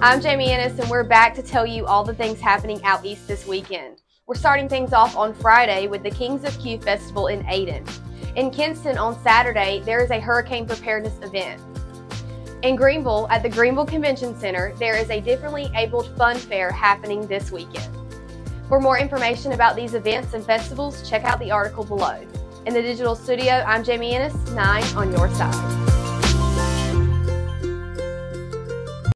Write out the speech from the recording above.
I'm Jamie Ennis, and we're back to tell you all the things happening out east this weekend. We're starting things off on Friday with the Kings of Q Festival in Ayden. In Kinston on Saturday, there is a hurricane preparedness event. In Greenville, at the Greenville Convention Center, there is a Differently Abled Fun Fair happening this weekend. For more information about these events and festivals, check out the article below. In the digital studio, I'm Jamie Ennis, 9 on your side.